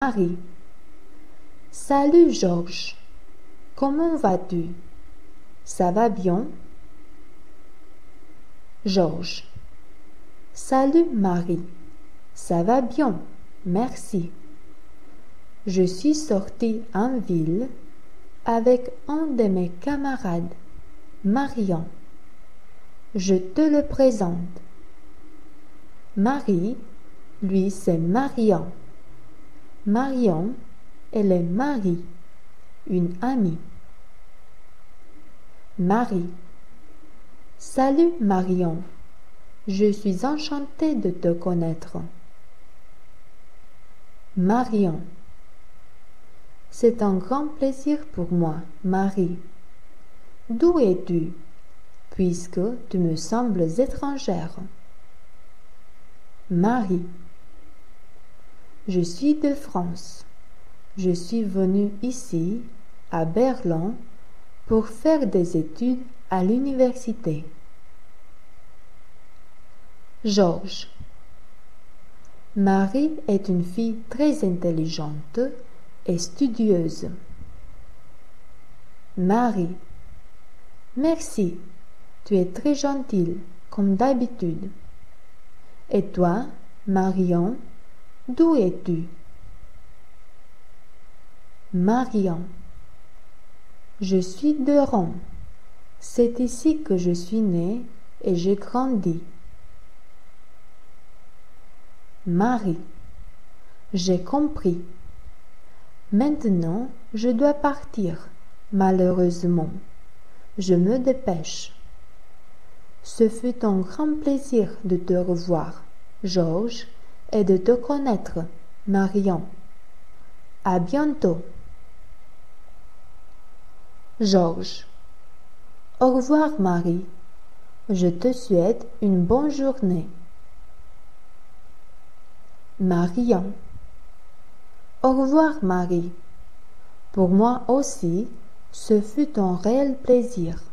Marie. Salut Georges, comment vas-tu? Ça va bien? Georges. Salut Marie, ça va bien, merci. Je suis sorti en ville avec un de mes camarades, Marion. Je te le présente. Marie, lui, c'est Marion. Marion, elle est Marie, une amie. Marie. Salut Marion, je suis enchantée de te connaître. Marion. C'est un grand plaisir pour moi, Marie. D'où es-tu, puisque tu me sembles étrangère? Marie. Je suis de France. Je suis venue ici, à Berlin, pour faire des études à l'université. Georges. Marie est une fille très intelligente et studieuse. Marie. Merci, tu es très gentille, comme d'habitude. Et toi, Marion, d'où es-tu? Marion. Je suis de Rome. C'est ici que je suis née et j'ai grandi. Marie. J'ai compris. Maintenant, je dois partir, malheureusement. Je me dépêche. Ce fut un grand plaisir de te revoir, Georges, et de te connaître, Marion. À bientôt. Georges. Au revoir, Marie. Je te souhaite une bonne journée. Marion. Au revoir, Marie. Pour moi aussi, ce fut un réel plaisir.